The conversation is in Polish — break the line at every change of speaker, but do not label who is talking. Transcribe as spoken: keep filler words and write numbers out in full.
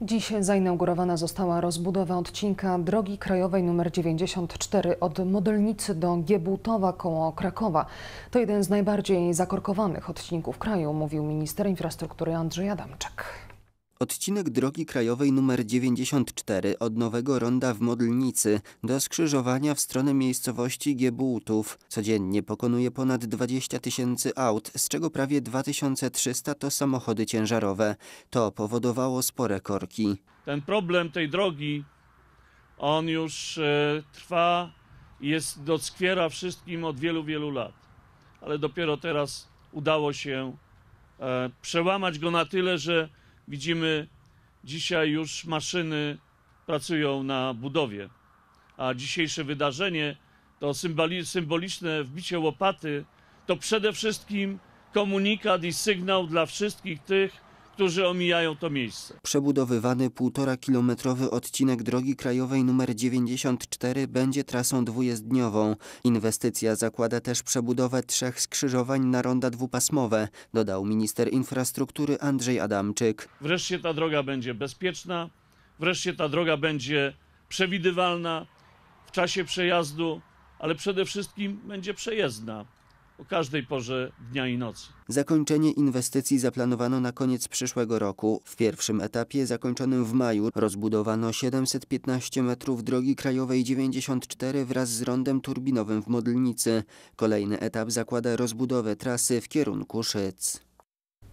Dziś zainaugurowana została rozbudowa odcinka drogi krajowej nr dziewięćdziesiąt cztery od Modelnicy do Giebułtowa koło Krakowa. To jeden z najbardziej zakorkowanych odcinków kraju, mówił minister infrastruktury Andrzej Adamczyk.
Odcinek drogi krajowej nr dziewięćdziesiąt cztery od Nowego Ronda w Modelnicy do skrzyżowania w stronę miejscowości Giebułtów codziennie pokonuje ponad dwadzieścia tysięcy aut, z czego prawie dwa tysiące trzysta to samochody ciężarowe. To powodowało spore korki.
Ten problem tej drogi, on już e, trwa i jest doskwiera wszystkim od wielu, wielu lat. Ale dopiero teraz udało się e, przełamać go na tyle, że widzimy, dzisiaj już maszyny pracują na budowie, a dzisiejsze wydarzenie, to symboli, symboliczne wbicie łopaty, to przede wszystkim komunikat i sygnał dla wszystkich tych, którzy omijają to miejsce.
Przebudowywany półtora kilometrowy odcinek drogi krajowej nr dziewięćdziesiąt cztery będzie trasą dwujezdniową. Inwestycja zakłada też przebudowę trzech skrzyżowań na ronda dwupasmowe, dodał minister infrastruktury Andrzej Adamczyk.
Wreszcie ta droga będzie bezpieczna, wreszcie ta droga będzie przewidywalna w czasie przejazdu, ale przede wszystkim będzie przejezdna o każdej porze dnia i nocy.
Zakończenie inwestycji zaplanowano na koniec przyszłego roku. W pierwszym etapie, zakończonym w maju, rozbudowano siedemset piętnaście metrów drogi krajowej dziewięćdziesiąt cztery wraz z rondem turbinowym w Modelnicy. Kolejny etap zakłada rozbudowę trasy w kierunku Szyc.